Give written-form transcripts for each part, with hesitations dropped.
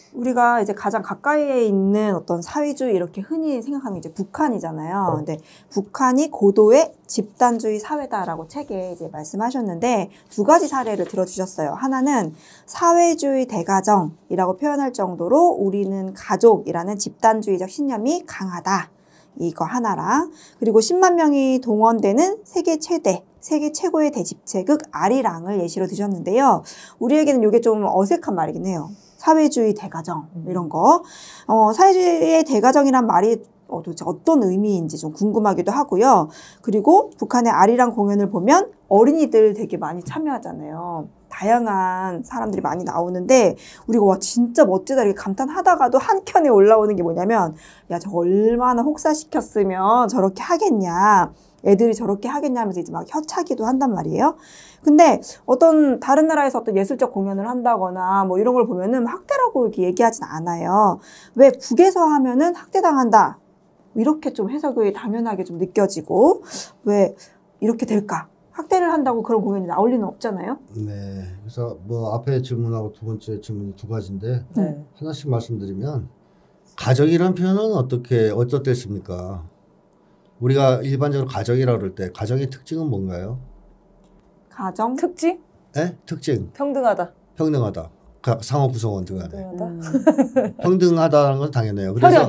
우리가 이제 가장 가까이에 있는 어떤 사회주의 이렇게 흔히 생각하는 게 이제 북한이잖아요. 근데 북한이 고도의 집단주의 사회다라고 책에 이제 말씀하셨는데 두 가지 사례를 들어주셨어요. 하나는 사회주의 대가정이라고 표현할 정도로 우리는 가족이라는 집단주의적 신념이 강하다. 이거 하나랑 그리고 10만 명이 동원되는 세계 최고의 대집체극 아리랑을 예시로 드셨는데요. 우리에게는 이게 좀 어색한 말이긴 해요. 사회주의 대가정 이런 거. 사회주의의 대가정이란 말이 도대체 어떤 의미인지 좀 궁금하기도 하고요. 그리고 북한의 아리랑 공연을 보면 어린이들 되게 많이 참여하잖아요. 다양한 사람들이 많이 나오는데 우리가 와 진짜 멋지다 이렇게 감탄하다가도 한켠에 올라오는 게 뭐냐면 야 저 얼마나 혹사시켰으면 저렇게 하겠냐. 애들이 저렇게 하겠냐 하면서 이제 막 혀차기도 한단 말이에요. 근데 어떤 다른 나라에서 어떤 예술적 공연을 한다거나 뭐 이런 걸 보면은 학대라고 이렇게 얘기하진 않아요. 왜 국에서 하면은 학대당한다. 이렇게 좀 해석이 당연하게 좀 느껴지고 왜 이렇게 될까? 학대를 한다고 그런 공연이 나올 리는 없잖아요. 네. 그래서 뭐 앞에 질문하고 두 번째 질문이 두 가지인데 하나씩 말씀드리면 가정이란 표현은 어떻겠습니까? 우리가 일반적으로 가정이라고 그럴 때 가정의 특징은 뭔가요? 가정? 특징? 네? 특징. 평등하다. 평등하다. 상호 구성원 등간에. 평등하다는 건 당연해요. 그래서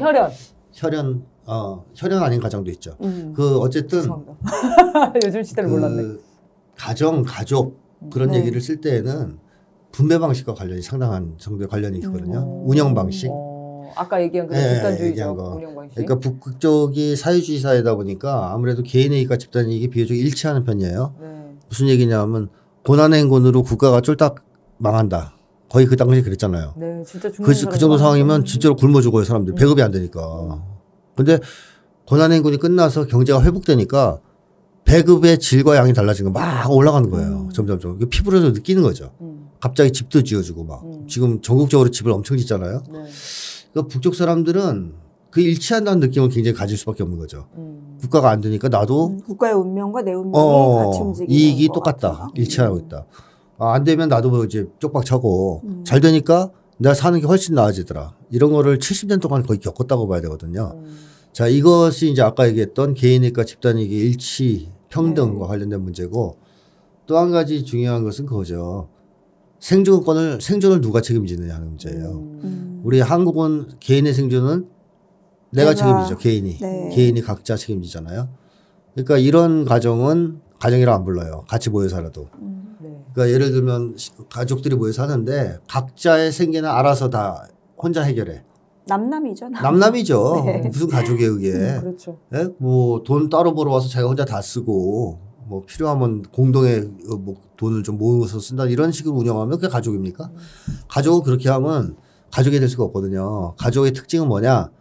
혈연 아닌 가정도 있죠. 어쨌든 요즘 시대를 몰랐네. 가족 그런 네. 얘기를 쓸 때에는 분배 방식과 관련이 상당한 정도의 관련이 있거든요. 운영 방식. 아까 얘기한 그 집단주의적 운영 방식. 그러니까 북쪽이 사회주의 사회다 보니까 아무래도 개인의 이익과 집단의 이익이 비교적 일치하는 편이에요. 네. 무슨 얘기냐면 고난행군으로 국가가 쫄딱 망한다. 거의 그 당시에 그랬잖아요. 네, 진짜 그 정도 상황이면 진짜로 굶어 죽어요, 사람들. 배급이 안 되니까. 근데 고난행군이 끝나서 경제가 회복되니까 배급의 질과 양이 달라진 거 막 올라가는 거예요. 점점점. 피부로도 느끼는 거죠. 갑자기 집도 지어주고 막. 지금 전국적으로 집을 엄청 짓잖아요. 네. 그러니까 북쪽 사람들은 그 일치한다는 느낌을 굉장히 가질 수밖에 없는 거죠. 국가가 안 되니까 나도 국가의 운명과 내 운명이 같이 움직이는 이익이 것 똑같다. 같아요. 일치하고 있다. 안 되면 나도 뭐 이제 쪽박 차고 잘 되니까 내가 사는 게 훨씬 나아지더라. 이런 거를 70년 동안 거의 겪었다고 봐야 되거든요. 자, 이것이 이제 아까 얘기했던 개인이익과 집단이익의 일치, 평등과 관련된 문제고 또 한 가지 중요한 것은 그거죠. 생존을 누가 책임지느냐 하는 문제예요. 우리 한국은 개인의 생존은 내가 책임지죠. 개인이. 네. 개인이 각자 책임지잖아요. 그러니까 이런 가정은 가정이라 안 불러요. 같이 모여 살아도. 네. 그러니까 예를 들면 가족들이 모여 사는데 각자의 생계는 알아서 다 혼자 해결해. 남남이죠. 남남이죠. 네. 무슨 가족에 의해. 그렇죠. 예? 뭐 돈 따로 벌어 와서 자기가 혼자 다 쓰고 뭐 필요하면 공동의 뭐 돈을 좀 모으서 쓴다 이런 식으로 운영하면 그게 가족입니까? 가족은 그렇게 하면 가족이 될 수가 없거든요. 가족의 특징은 뭐냐?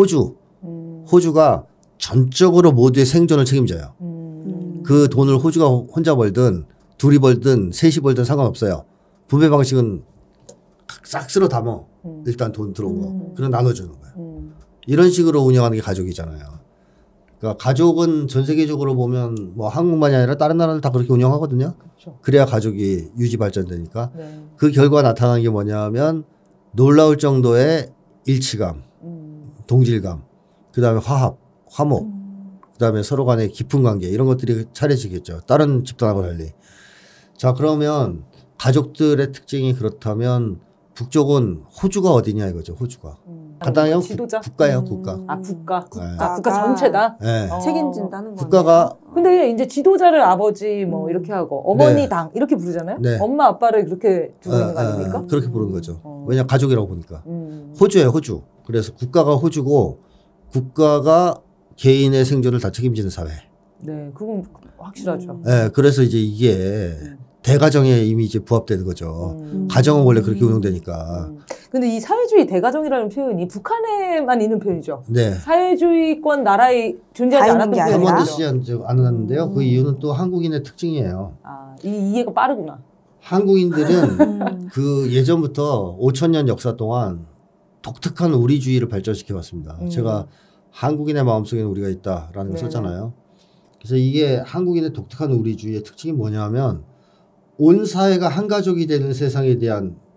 호주가 전적으로 모두의 생존을 책임져요. 그 돈을 호주가 혼자 벌든 둘이 벌든 셋이 벌든 상관없어요. 분배 방식은 싹 쓸어 담어. 일단 돈 들어온 거. 그럼 나눠주는 거예요. 이런 식으로 운영하는 게 가족이잖아요. 그러니까 가족은 전 세계적으로 보면 뭐 한국만이 아니라 다른 나라들 다 그렇게 운영하거든요. 그렇죠. 그래야 가족이 유지 발전되니까. 네. 그 결과 나타나는 게 뭐냐면 놀라울 정도의 일치감, 동질감, 그다음에 화합, 화목, 그다음에 서로 간의 깊은 관계 이런 것들이 차려지겠죠. 다른 집단하고 달리. 자, 그러면 가족들의 특징이 그렇다면 북쪽은 호주가 어디냐 이거죠. 호주가. 간단하게 지도자? 국가예요. 국가. 국가. 네. 국가 전체다? 네. 책임진다는 거예요. 국가가 근데 이제 지도자를 아버지 뭐 이렇게 하고 어머니 네. 당 이렇게 부르잖아요. 네. 엄마 아빠를 그렇게 두고 있는 거 아닙니까? 그렇게 부르는 거죠. 왜냐 가족이라고 보니까. 음. 호주예요. 호주. 그래서 국가가 호주고 국가가 개인의 생존을 다 책임지는 사회. 네, 그건 확실하죠. 네, 그래서 이제 이게 대가정에 이미 이제 부합되는 거죠. 가정은 원래 그렇게 운영되니까. 근데 이 사회주의 대가정이라는 표현이 북한에만 있는 표현이죠. 네. 사회주의권 나라에 존재하지 다 있는 않았던 게 한 아니라. 표현이죠. 번도 쓰지 않았는데요. 그 이유는 또 한국인의 특징이에요. 아, 이 이해가 빠르구나. 한국인들은 그 예전부터 5,000년 역사 동안 독특한 우리주의를 발전시켜 왔습니다. 제가 한국인의 마음속에는 우리가 있다라는 걸 네네. 썼잖아요. 그래서 이게 한국인의 독특한 우리주의의 특징이 뭐냐면 온 사회가 한 가족이 되는 세상에 대한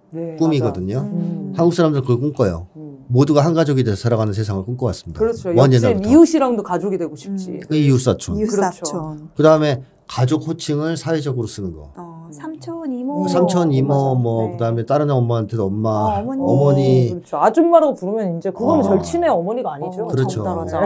네, 꿈이거든요. 맞아. 한국 사람들은 그걸 꿈꿔요. 모두가 한 가족이 돼서 살아가는 세상을 꿈꿔왔습니다. 그렇죠. 먼 옆집 옛날부터. 이웃이랑도 가족이 되고 싶지. 그 이웃사촌. 이웃사촌. 그다음에 가족 호칭을 사회적으로 쓰는 거. 삼촌, 이모. 삼촌, 이모, 맞아. 뭐 네. 그다음에 다른 엄마한테도 엄마, 어머니. 어머니. 그렇죠. 아줌마라고 부르면 이제 그거는 어. 절친의 어머니가 아니죠. 그렇죠. 정 떨어져.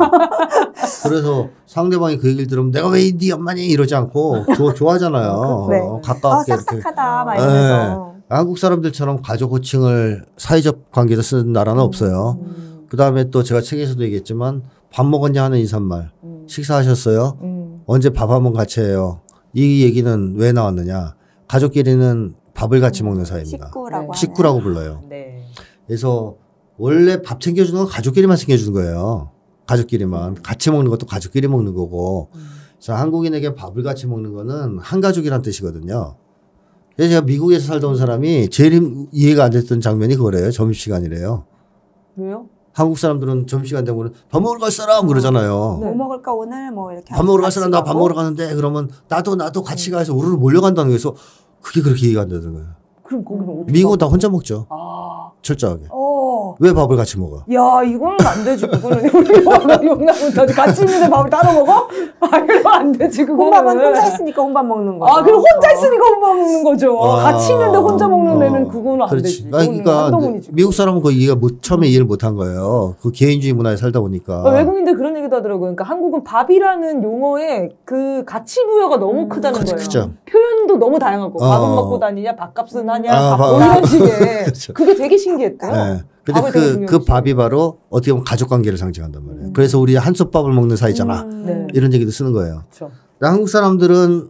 그래서 상대방이 그 얘기를 들으면 내가 왜 네 엄마니 이러지 않고 좋아하잖아요. 네. 가깝게 이렇게. 싹싹하다 막 네. 이러면서. 한국 사람들처럼 가족 호칭을 사회적 관계에서 쓰는 나라는 없어요. 그다음에 또 제가 책에서도 얘기했지만 밥 먹었냐 하는 인사말. 식사하셨어요? 언제 밥 한번 같이 해요? 이 얘기는 왜 나왔느냐? 가족끼리는 밥을 같이 먹는 사이입니다. 식구라고. 식구라고 불러요. 네. 그래서 원래 밥 챙겨주는 건 가족끼리만 챙겨주는 거예요. 가족끼리만. 같이 먹는 것도 가족끼리 먹는 거고. 자, 한국인에게 밥을 같이 먹는 거는 한 가족이란 뜻이거든요. 그래서 제가 미국에서 살다 온 사람이 제일 이해가 안 됐던 장면이 그거래요. 점심시간이래요. 왜요? 한국 사람들은 점심시간 되면 밥 먹으러 갈 사람 그러잖아요. 뭐 먹을까 오늘 뭐 이렇게. 밥 먹으러 갈 같이 사람 나 밥 가고. 먹으러 가는데 그러면 나도 같이 가서 우르르 몰려간다는 거에서 그게 그렇게 이해가 안 되는 거예요. 그럼 거기는 어떻게? 미국은 다 혼자 먹죠. 아. 철저하게. 어. 왜 밥을 같이 먹어? 야, 이거는 안 되지. 그거는 우리 용남부터 같이 있는데 밥을 따로 먹어? 아, 이러면 안 되지. 그거는. 혼밥은 혼자 있으니까 혼밥 먹는 거죠. 아, 그럼 혼자 있으니까 혼밥 먹는 거죠. 아. 같이 있는데 혼자 먹는 애는 그거는 안 그렇지. 되지. 그러니까 한동훈이지. 미국 사람은 그 이해가 처음에 이해를 못 한 거예요. 그 개인주의 문화에 살다 보니까. 외국인들 그런 얘기도 하더라고요. 그러니까 한국은 밥이라는 용어에 그 가치 부여가 너무 크다는 거예요. 크죠. 표현도 너무 다양하고 밥은 먹고 다니냐, 밥값은 하냐, 뭐 이런 식의. 그렇죠. 그게 되게 신기했대요. 네. 근데 밥을 되게 그 중요시 밥이 바로 어떻게 보면 가족 관계를 상징한단 말이에요. 그래서 우리 한솥밥을 먹는 사이잖아. 네. 이런 얘기도 쓰는 거예요. 그렇죠. 한국 사람들은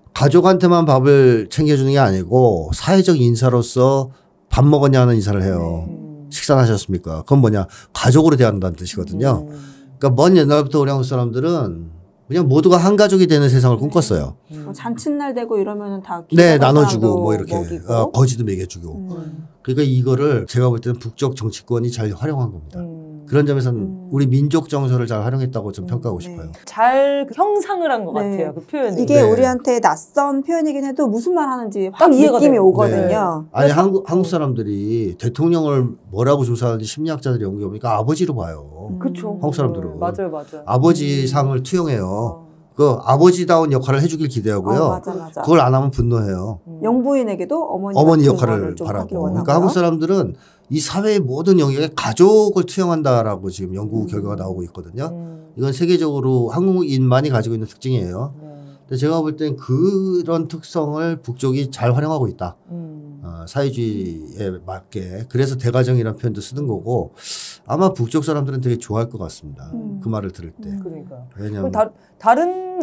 가족한테만 밥을 챙겨주는 게 아니고 사회적 인사로서 밥 먹었냐 하는 인사를 해요. 식사는 하셨습니까? 그건 뭐냐? 가족으로 대한다는 뜻이거든요. 그러니까 먼 옛날부터 우리 한국 사람들은 그냥 모두가 한 가족이 되는 세상을 꿈꿨어요. 뭐 잔칫날 되고 이러면은 다. 네, 기다란 나눠주고 사람도 뭐 이렇게 먹이고. 거지도 먹여주고. 그러니까 이거를 제가 볼 때는 북쪽 정치권이 잘 활용한 겁니다. 그런 점에서는 우리 민족 정서를 잘 활용했다고 좀 평가하고 싶어요. 잘 형상을 한 것 네. 같아요. 그 표현이. 이게 네. 우리한테 낯선 표현이긴 해도 무슨 말 하는지 딱 확 이해가 느낌이 돼요. 오거든요. 아니 한국 사람들이 대통령을 뭐라고 조사하는지 심리학자들이 연구해 보니까 아버지로 봐요. 그렇죠. 한국 사람들은. 맞아요. 아버지 상을 투영해요. 그 아버지다운 역할을 해주길 기대하고요. 맞아. 그걸 안 하면 분노해요. 영부인에게도 어머니 같은 역할을 거를 좀 하길 바라고. 원하고요. 그러니까 한국 사람들은 이 사회의 모든 영역에 가족을 투영한다라고 지금 연구 결과가 나오고 있거든요. 이건 세계적으로 한국인만이 가지고 있는 특징이에요. 근데 제가 볼 땐 그런 특성을 북쪽이 잘 활용하고 있다. 사회주의에 맞게. 그래서 대가정이라는 표현도 쓰는 거고 아마 북쪽 사람들은 되게 좋아할 것 같습니다. 그 말을 들을 때. 그러니까. 왜냐하면 다른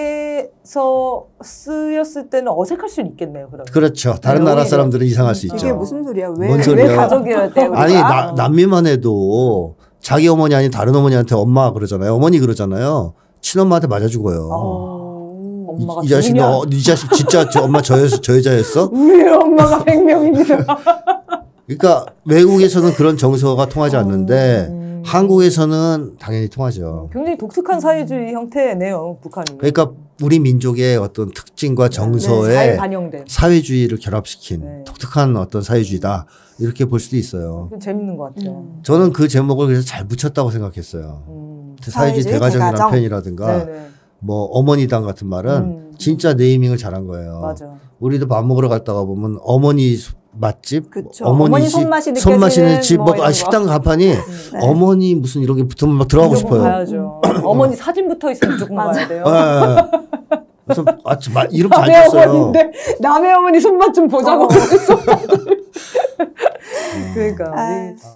나라에서 쓰였을 때는 어색할 수는 있겠네요. 그러면. 그렇죠. 다른 네, 나라 오히려. 사람들은 이상할 수 있죠. 이게 무슨 소리야? 뭔 왜 소리야? 가족이어야 돼? 우리가? 아니 남미만 해도 자기 어머니 아닌 다른 어머니한테 엄마 그러잖아요. 어머니 그러잖아요. 친엄마한테 맞아 죽어요. 엄마가 이 자식 죽으면 이 자식 진짜 엄마 저 여자였어? 우리 엄마가 100명입니다. 그러니까 외국에서는 그런 정서가 통하지 않는데 한국에서는 당연히 통하죠. 굉장히 독특한 사회주의 형태네요, 북한이. 그러니까 우리 민족의 어떤 특징과 잘 정서에 반영된. 사회주의를 결합시킨 네. 독특한 어떤 사회주의다. 이렇게 볼 수도 있어요. 재밌는 것 같아요. 저는 그 제목을 그래서 잘 붙였다고 생각했어요. 사회주의 사회주의 대가정이라는 대가정. 표현이라든가 네네. 뭐 어머니당 같은 말은 진짜 네이밍을 잘한 거예요. 맞아. 우리도 밥 먹으러 갔다가 보면 어머니 맛집, 그쵸. 어머니 손맛이 느껴지는 집, 뭐 이런 거. 식당 간판이 어머니 무슨 이런 게 붙으면 막 들어가고 무조건 싶어요. 가야죠. 어머니 사진 붙어 있으면 무조건 가야 돼요. 예. 그래서 이름 잘 남의 줬어요. 어머니인데 남의 어머니 손맛 좀 보자고. 그러니까. 아유.